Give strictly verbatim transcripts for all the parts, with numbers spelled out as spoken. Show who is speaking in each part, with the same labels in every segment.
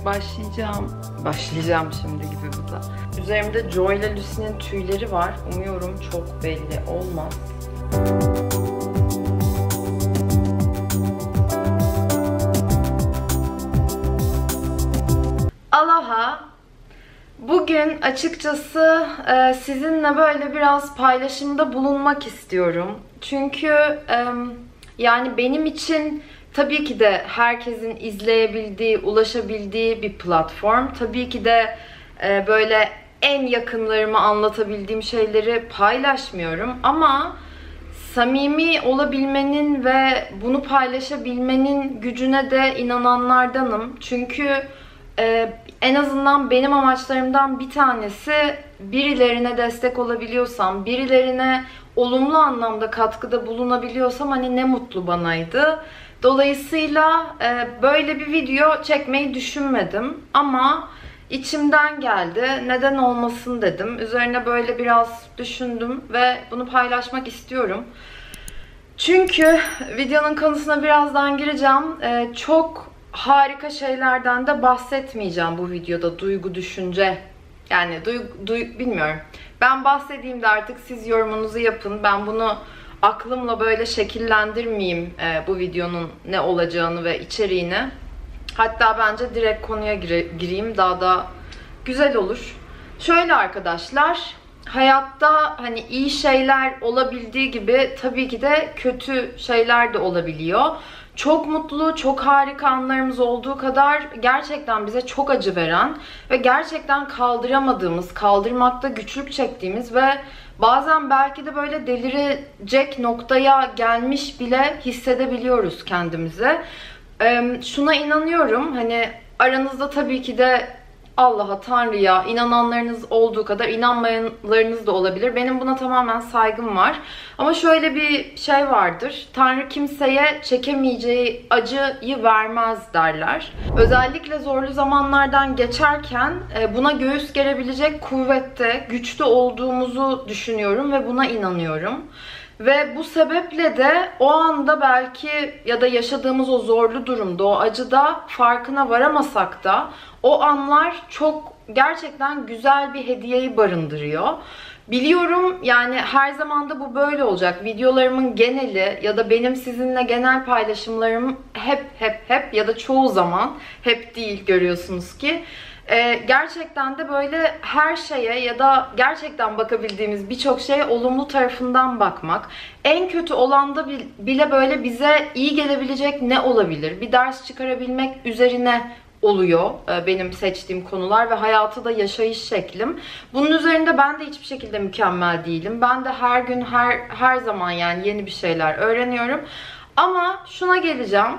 Speaker 1: Başlayacağım. Başlayacağım şimdi gibi bu da. Üzerimde Joy ile Lucy'nin tüyleri var. Umuyorum çok belli olmaz. Aloha. Bugün açıkçası e, sizinle böyle biraz paylaşımda bulunmak istiyorum. Çünkü e, yani benim için tabii ki de herkesin izleyebildiği, ulaşabildiği bir platform. Tabii ki de e, böyle en yakınlarıma anlatabildiğim şeyleri paylaşmıyorum. Ama samimi olabilmenin ve bunu paylaşabilmenin gücüne de inananlardanım. Çünkü e, en azından benim amaçlarımdan bir tanesi birilerine destek olabiliyorsam, birilerine olumlu anlamda katkıda bulunabiliyorsam hani ne mutlu banaydı. Dolayısıyla e, böyle bir video çekmeyi düşünmedim ama içimden geldi. Neden olmasın dedim. Üzerine böyle biraz düşündüm ve bunu paylaşmak istiyorum. Çünkü videonun konusuna birazdan gireceğim. E, çok harika şeylerden de bahsetmeyeceğim bu videoda. Duygu, düşünce. Yani duygu, duy, bilmiyorum. Ben bahsedeyim de artık siz yorumunuzu yapın. Ben bunu aklımla böyle şekillendirmeyeyim e, bu videonun ne olacağını ve içeriğini. Hatta bence direkt konuya gire, gireyim. Daha da güzel olur. Şöyle arkadaşlar. Hayatta hani iyi şeyler olabildiği gibi tabii ki de kötü şeyler de olabiliyor. Çok mutlu, çok harika anlarımız olduğu kadar gerçekten bize çok acı veren ve gerçekten kaldıramadığımız, kaldırmakta güçlük çektiğimiz ve bazen belki de böyle delirecek noktaya gelmiş bile hissedebiliyoruz kendimizi. Ee, şuna inanıyorum, hani aranızda tabii ki de Allah'a, Tanrı'ya inananlarınız olduğu kadar inanmayanlarınız da olabilir. Benim buna tamamen saygım var. Ama şöyle bir şey vardır. Tanrı kimseye çekemeyeceği acıyı vermez derler. Özellikle zorlu zamanlardan geçerken buna göğüs gerebilecek kuvvette, güçlü olduğumuzu düşünüyorum ve buna inanıyorum. Ve bu sebeple de o anda belki ya da yaşadığımız o zorlu durumda, o acıda farkına varamasak da o anlar çok gerçekten güzel bir hediyeyi barındırıyor. Biliyorum yani her zaman da bu böyle olacak. Videolarımın geneli ya da benim sizinle genel paylaşımlarım hep hep hep ya da çoğu zaman hep değil görüyorsunuz ki. Ee, gerçekten de böyle her şeye ya da gerçekten bakabildiğimiz birçok şeye olumlu tarafından bakmak. En kötü olanda bile böyle bize iyi gelebilecek ne olabilir? Bir ders çıkarabilmek üzerine oluyor benim seçtiğim konular ve hayatı da yaşayış şeklim. Bunun üzerinde ben de hiçbir şekilde mükemmel değilim. Ben de her gün her her zaman yani yeni bir şeyler öğreniyorum. Ama şuna geleceğim.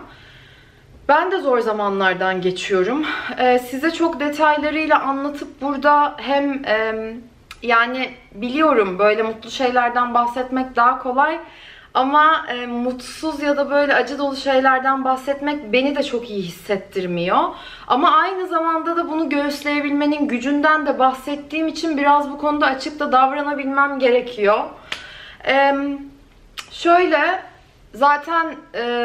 Speaker 1: Ben de zor zamanlardan geçiyorum. Ee, size çok detaylarıyla anlatıp burada hem e, yani biliyorum böyle mutlu şeylerden bahsetmek daha kolay. Ama e, mutsuz ya da böyle acı dolu şeylerden bahsetmek beni de çok iyi hissettirmiyor. Ama aynı zamanda da bunu göğüsleyebilmenin gücünden de bahsettiğim için biraz bu konuda açık da davranabilmem gerekiyor. E, şöyle zaten... E,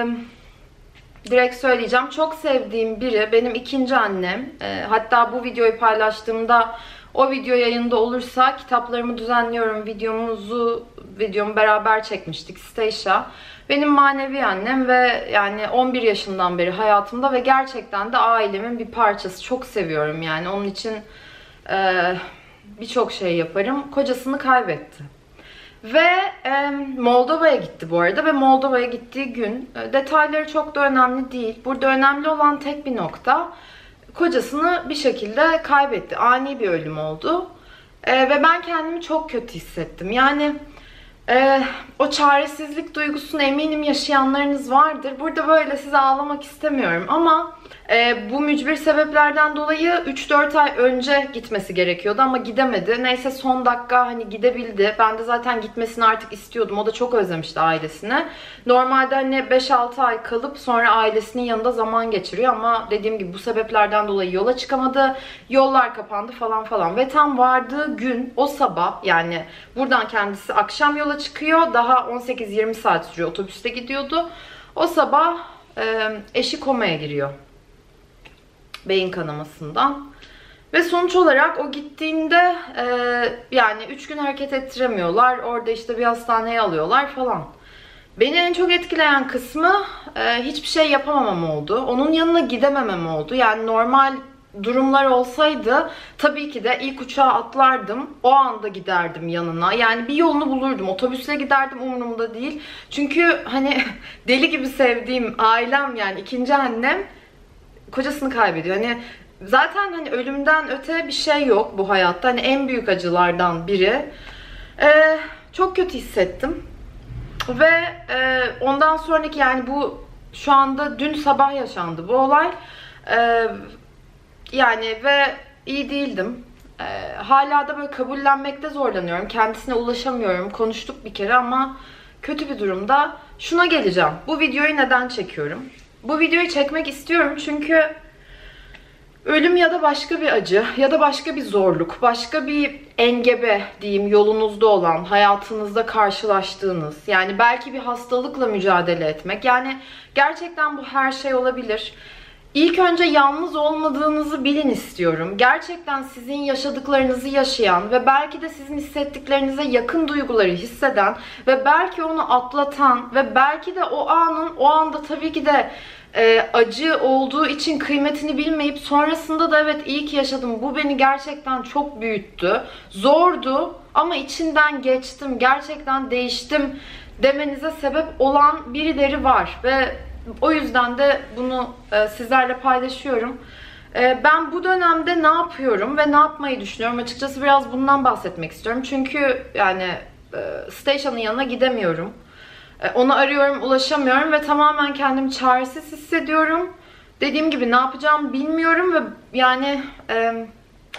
Speaker 1: Direkt söyleyeceğim. Çok sevdiğim biri benim ikinci annem. E, hatta bu videoyu paylaştığımda o video yayında olursa kitaplarımı düzenliyorum. Videomuzu videomu beraber çekmiştik. Stacia. Benim manevi annem ve yani on bir yaşından beri hayatımda ve gerçekten de ailemin bir parçası. Çok seviyorum yani. Onun için e, birçok şey yaparım. Kocasını kaybetti. Ve e, Moldova'ya gitti bu arada ve Moldova'ya gittiği gün e, detayları çok da önemli değil. Burada önemli olan tek bir nokta, kocasını bir şekilde kaybetti. Ani bir ölüm oldu. E, ve ben kendimi çok kötü hissettim. Yani e, o çaresizlik duygusunu eminim yaşayanlarınız vardır. Burada böyle size ağlamak istemiyorum ama e, bu mücbir sebeplerden dolayı üç dört ay önce gitmesi gerekiyordu ama gidemedi. Neyse son dakika hani gidebildi. Ben de zaten gitmesini artık istiyordum. O da çok özlemişti ailesini. Normalde hani beş altı ay kalıp sonra ailesinin yanında zaman geçiriyor ama dediğim gibi bu sebeplerden dolayı yola çıkamadı. Yollar kapandı falan falan ve tam vardığı gün o sabah, yani buradan kendisi akşam yola çıkıyor. Daha on sekiz yirmi saat sürüyor, otobüste gidiyordu. O sabah e, eşi komaya giriyor. Beyin kanamasından. Ve sonuç olarak o gittiğinde e, yani üç gün hareket ettiremiyorlar. Orada işte bir hastaneye alıyorlar falan. Beni en çok etkileyen kısmı e, hiçbir şey yapamamam oldu. Onun yanına gidememem oldu. Yani normal durumlar olsaydı tabii ki de ilk uçağa atlardım. O anda giderdim yanına. Yani bir yolunu bulurdum. Otobüsle giderdim, umurumda değil. Çünkü hani deli gibi sevdiğim ailem, yani ikinci annem kocasını kaybediyor. Hani zaten hani ölümden öte bir şey yok bu hayatta. Hani en büyük acılardan biri. Ee, çok kötü hissettim. Ve e, ondan sonraki, yani bu şu anda dün sabah yaşandı bu olay. Ee, yani ve iyi değildim. Ee, hala da böyle kabullenmekte zorlanıyorum. Kendisine ulaşamıyorum. Konuştuk bir kere ama kötü bir durumda. Şuna geleceğim. Bu videoyu neden çekiyorum? Bu videoyu çekmek istiyorum çünkü ölüm ya da başka bir acı ya da başka bir zorluk, başka bir engebe diyeyim, yolunuzda olan, hayatınızda karşılaştığınız, yani belki bir hastalıkla mücadele etmek. Yani gerçekten bu her şey olabilir. İlk önce yalnız olmadığınızı bilin istiyorum. Gerçekten sizin yaşadıklarınızı yaşayan ve belki de sizin hissettiklerinize yakın duyguları hisseden ve belki onu atlatan ve belki de o anın o anda tabii ki de e, acı olduğu için kıymetini bilmeyip sonrasında da evet iyi ki yaşadım, bu beni gerçekten çok büyüttü, zordu ama içinden geçtim, gerçekten değiştim demenize sebep olan birileri var ve o yüzden de bunu e, sizlerle paylaşıyorum. E, ben bu dönemde ne yapıyorum ve ne yapmayı düşünüyorum? Açıkçası biraz bundan bahsetmek istiyorum. Çünkü yani e, Stacia'nın yanına gidemiyorum. E, onu arıyorum, ulaşamıyorum ve tamamen kendimi çaresiz hissediyorum. Dediğim gibi ne yapacağımı bilmiyorum ve yani e,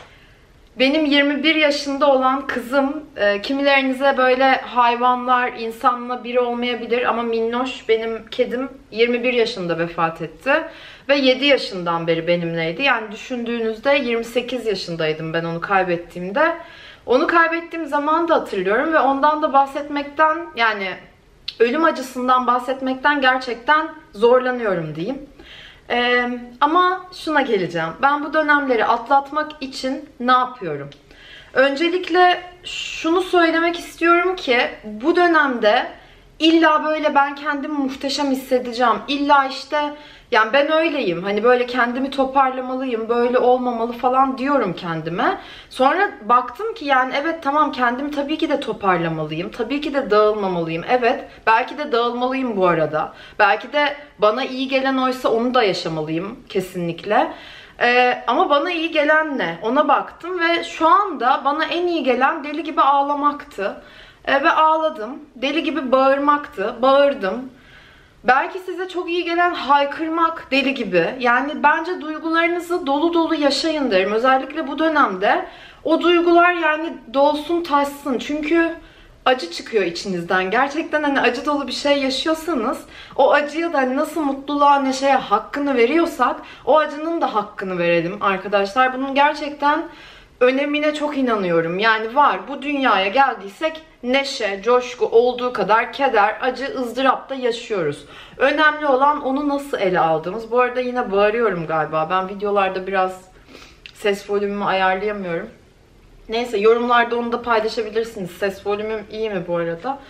Speaker 1: benim yirmi bir yaşında olan kızım, e, kimilerinize böyle hayvanlar insanla biri olmayabilir ama minnoş, benim kedim yirmi bir yaşında vefat etti. Ve yedi yaşından beri benimleydi. Yani düşündüğünüzde yirmi sekiz yaşındaydım ben onu kaybettiğimde. Onu kaybettiğim zaman da hatırlıyorum ve ondan da bahsetmekten, yani ölüm acısından bahsetmekten gerçekten zorlanıyorum diyeyim. Ee, ama şuna geleceğim. Ben bu dönemleri atlatmak için ne yapıyorum? Öncelikle şunu söylemek istiyorum ki bu dönemde illa böyle ben kendimi muhteşem hissedeceğim. İlla işte yani ben öyleyim. Hani böyle kendimi toparlamalıyım, böyle olmamalı falan diyorum kendime. Sonra baktım ki yani evet tamam, kendimi tabii ki de toparlamalıyım. Tabii ki de dağılmamalıyım. Evet, belki de dağılmalıyım bu arada. Belki de bana iyi gelen oysa onu da yaşamalıyım kesinlikle. Ee, ama bana iyi gelen ne? Ona baktım ve şu anda bana en iyi gelen deli gibi ağlamaktı. Ee, ve ağladım. Deli gibi bağırmaktı. Bağırdım. Belki size çok iyi gelen haykırmak, deli gibi. Yani bence duygularınızı dolu dolu yaşayın derim. Özellikle bu dönemde o duygular yani dolsun taşsın. Çünkü acı çıkıyor içinizden. Gerçekten hani acı dolu bir şey yaşıyorsanız o acıya da nasıl mutluluğa, neşeye hakkını veriyorsak o acının da hakkını verelim arkadaşlar. Bunun gerçekten önemine çok inanıyorum. Yani var, bu dünyaya geldiysek neşe, coşku olduğu kadar keder, acı, ızdırap da yaşıyoruz. Önemli olan onu nasıl ele aldığımız. Bu arada yine bağırıyorum galiba. Ben videolarda biraz ses volümümü ayarlayamıyorum. Neyse, yorumlarda onu da paylaşabilirsiniz. Ses volümüm iyi mi bu arada?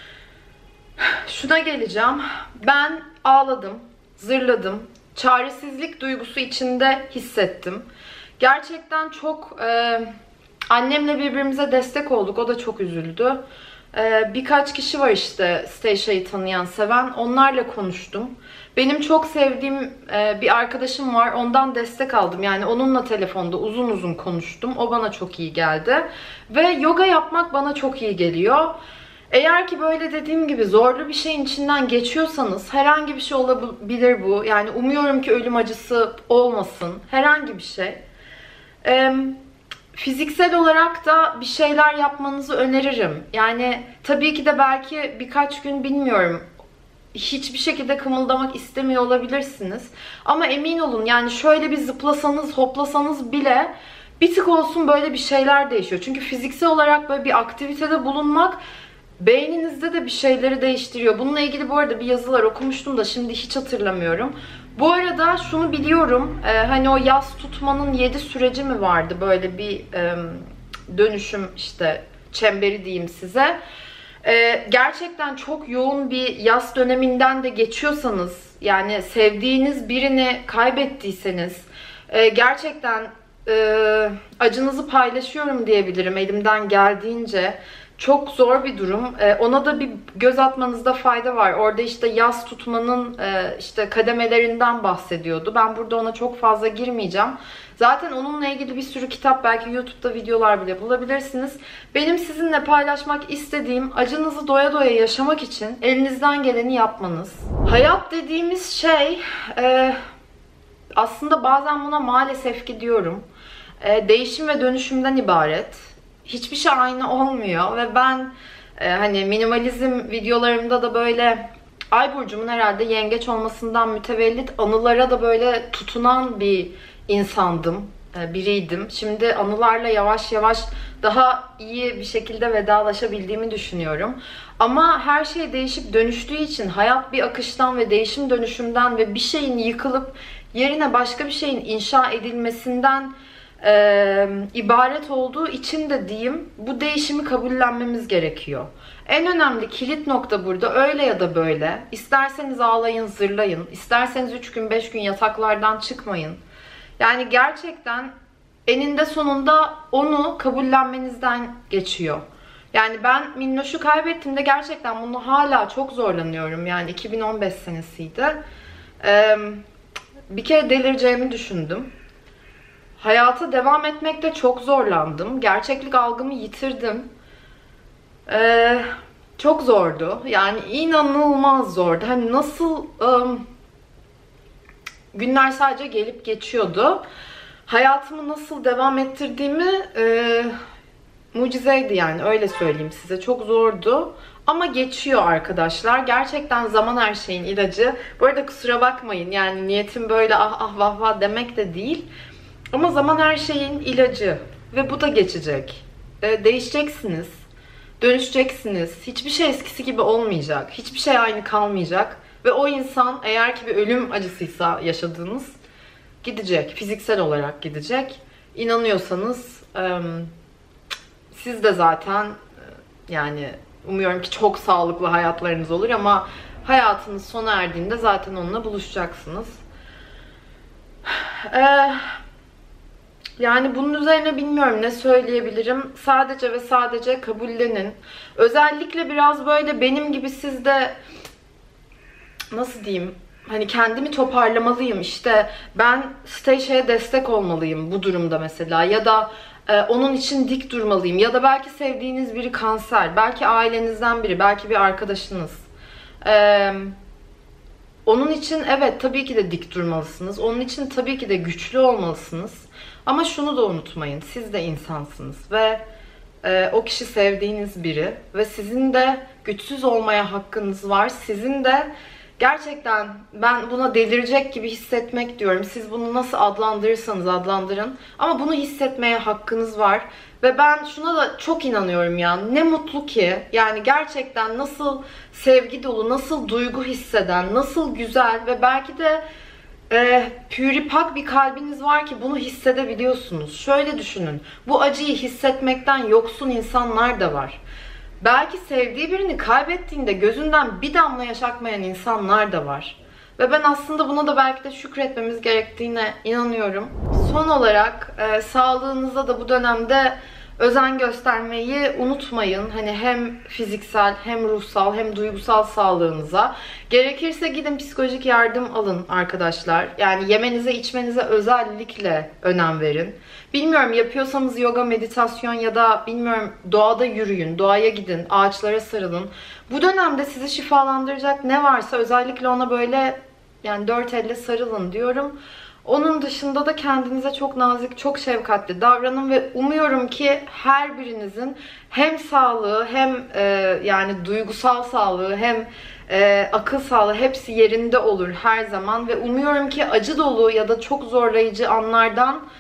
Speaker 1: Şuna geleceğim. Ben ağladım, zırladım. Çaresizlik duygusu içinde hissettim. Gerçekten çok e, annemle birbirimize destek olduk. O da çok üzüldü. E, birkaç kişi var işte Stacia'yı tanıyan, seven. Onlarla konuştum. Benim çok sevdiğim e, bir arkadaşım var. Ondan destek aldım. Yani onunla telefonda uzun uzun konuştum. O bana çok iyi geldi. Ve yoga yapmak bana çok iyi geliyor. Eğer ki böyle dediğim gibi zorlu bir şeyin içinden geçiyorsanız, herhangi bir şey olabilir bu. Yani umuyorum ki ölüm acısı olmasın. Herhangi bir şey. Ee, fiziksel olarak da bir şeyler yapmanızı öneririm. Yani tabii ki de belki birkaç gün, bilmiyorum, hiçbir şekilde kımıldamak istemiyor olabilirsiniz. Ama emin olun yani şöyle bir zıplasanız, hoplasanız bile bir tık olsun böyle bir şeyler değişiyor. Çünkü fiziksel olarak böyle bir aktivitede bulunmak beyninizde de bir şeyleri değiştiriyor. Bununla ilgili bu arada bir yazılar okumuştum da şimdi hiç hatırlamıyorum. Bu arada şunu biliyorum, e, hani o yas tutmanın yedi süreci mi vardı, böyle bir e, dönüşüm işte çemberi diyeyim size. E, gerçekten çok yoğun bir yas döneminden de geçiyorsanız, yani sevdiğiniz birini kaybettiyseniz, e, gerçekten e, acınızı paylaşıyorum diyebilirim elimden geldiğince. Çok zor bir durum. Ee, ona da bir göz atmanızda fayda var. Orada işte yas tutmanın e, işte kademelerinden bahsediyordu. Ben burada ona çok fazla girmeyeceğim. Zaten onunla ilgili bir sürü kitap, belki YouTube'da videolar bile bulabilirsiniz. Benim sizinle paylaşmak istediğim, acınızı doya doya yaşamak için elinizden geleni yapmanız. Hayat dediğimiz şey e, aslında bazen buna maalesef ki diyorum, e, değişim ve dönüşümden ibaret. Hiçbir şey aynı olmuyor ve ben e, hani minimalizm videolarımda da böyle ay burcumun herhalde yengeç olmasından mütevellit anılara da böyle tutunan bir insandım, e, biriydim. Şimdi anılarla yavaş yavaş daha iyi bir şekilde vedalaşabildiğimi düşünüyorum. Ama her şey değişip dönüştüğü için, hayat bir akıştan ve değişim dönüşümden ve bir şeyin yıkılıp yerine başka bir şeyin inşa edilmesinden Ee, ibaret olduğu için de diyeyim, bu değişimi kabullenmemiz gerekiyor. En önemli kilit nokta burada öyle ya da böyle. İsterseniz ağlayın, zırlayın. İsterseniz üç gün beş gün yataklardan çıkmayın. Yani gerçekten eninde sonunda onu kabullenmenizden geçiyor. Yani ben Minnoş'u kaybettiğimde gerçekten bunu hala çok zorlanıyorum. Yani iki bin on beş senesiydi. Ee, bir kere delireceğimi düşündüm. Hayata devam etmekte çok zorlandım. Gerçeklik algımı yitirdim. Ee, çok zordu. Yani inanılmaz zordu. Hani nasıl um, günler sadece gelip geçiyordu. Hayatımı nasıl devam ettirdiğimi e, mucizeydi yani, öyle söyleyeyim size. Çok zordu. Ama geçiyor arkadaşlar. Gerçekten zaman her şeyin ilacı. Bu arada kusura bakmayın. Yani niyetim böyle ah ah vah vah demek de değil. Ama zaman her şeyin ilacı ve bu da geçecek. Ee, değişeceksiniz, dönüşeceksiniz. Hiçbir şey eskisi gibi olmayacak. Hiçbir şey aynı kalmayacak. Ve o insan, eğer ki bir ölüm acısıysa yaşadığınız, gidecek. Fiziksel olarak gidecek. İnanıyorsanız e, siz de zaten e, yani umuyorum ki çok sağlıklı hayatlarınız olur ama hayatınız sona erdiğinde zaten onunla buluşacaksınız. Eee... Yani bunun üzerine bilmiyorum ne söyleyebilirim. Sadece ve sadece kabullenin. Özellikle biraz böyle benim gibi siz de, nasıl diyeyim, hani kendimi toparlamalıyım, işte ben Stacey'e destek olmalıyım bu durumda mesela, ya da e, onun için dik durmalıyım, ya da belki sevdiğiniz biri kanser, belki ailenizden biri, belki bir arkadaşınız. Eee Onun için evet tabii ki de dik durmalısınız. Onun için tabii ki de güçlü olmalısınız. Ama şunu da unutmayın. Siz de insansınız ve e, o kişi sevdiğiniz biri ve sizin de güçsüz olmaya hakkınız var. Sizin de gerçekten, ben buna delirecek gibi hissetmek diyorum. Siz bunu nasıl adlandırırsanız adlandırın. Ama bunu hissetmeye hakkınız var. Ve ben şuna da çok inanıyorum ya. Ne mutlu ki. Yani gerçekten nasıl sevgi dolu, nasıl duygu hisseden, nasıl güzel ve belki de e, püripak bir kalbiniz var ki bunu hissedebiliyorsunuz. Şöyle düşünün. Bu acıyı hissetmekten yoksun insanlar da var. Belki sevdiği birini kaybettiğinde gözünden bir damla yaş akmayan insanlar da var. Ve ben aslında buna da belki de şükretmemiz gerektiğine inanıyorum. Son olarak e, sağlığınıza da bu dönemde özen göstermeyi unutmayın. Hani hem fiziksel, hem ruhsal, hem duygusal sağlığınıza. Gerekirse gidin psikolojik yardım alın arkadaşlar. Yani yemenize, içmenize özellikle önem verin. Bilmiyorum, yapıyorsanız yoga, meditasyon ya da bilmiyorum doğada yürüyün, doğaya gidin, ağaçlara sarılın. Bu dönemde sizi şifalandıracak ne varsa özellikle ona böyle yani dört elle sarılın diyorum. Onun dışında da kendinize çok nazik, çok şefkatli davranın ve umuyorum ki her birinizin hem sağlığı, hem e, yani duygusal sağlığı, hem e, akıl sağlığı hepsi yerinde olur her zaman ve umuyorum ki acı dolu ya da çok zorlayıcı anlardan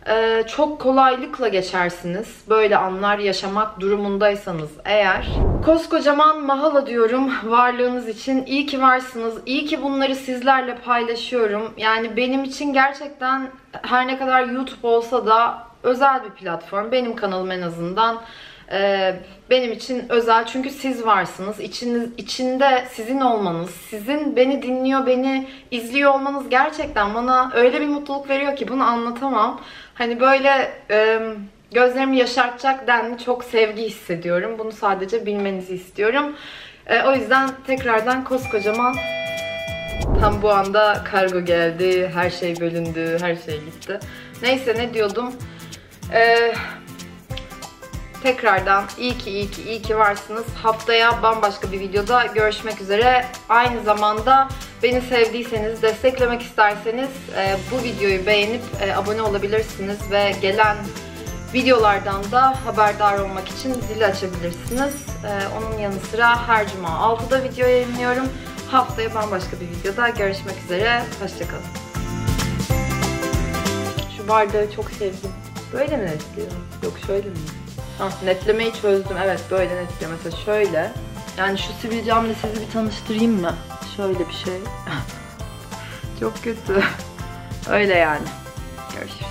Speaker 1: Ee, çok kolaylıkla geçersiniz. Böyle anlar yaşamak durumundaysanız eğer. Koskocaman mahala diyorum varlığınız için. İyi ki varsınız. İyi ki bunları sizlerle paylaşıyorum. Yani benim için gerçekten her ne kadar YouTube olsa da özel bir platform. Benim kanalım en azından. Ee, benim için özel çünkü siz varsınız. İçiniz, içinde sizin olmanız, sizin beni dinliyor, beni izliyor olmanız gerçekten bana öyle bir mutluluk veriyor ki bunu anlatamam. Hani böyle e, gözlerimi yaşartacak denli çok sevgi hissediyorum. Bunu sadece bilmenizi istiyorum. E, o yüzden tekrardan koskocaman, tam bu anda kargo geldi, her şey bölündü, her şey gitti. Neyse, ne diyordum? Eee... Tekrardan iyi ki iyi ki iyi ki varsınız. Haftaya bambaşka bir videoda görüşmek üzere. Aynı zamanda beni sevdiyseniz, desteklemek isterseniz e, bu videoyu beğenip e, abone olabilirsiniz ve gelen videolardan da haberdar olmak için zili açabilirsiniz. E, onun yanı sıra her cuma altıda video yayınlıyorum. Haftaya bambaşka bir videoda görüşmek üzere. Hoşçakalın. Şu bardağı çok sevdim. Böyle mi netliyor? Yok, şöyle mi? Ah, netlemeyi çözdüm. Evet, böyle netliyor. Mesela şöyle. Yani şu sivilcemle sizi bir tanıştırayım mı? Şöyle bir şey. Çok kötü. Öyle yani. Görüşürüz.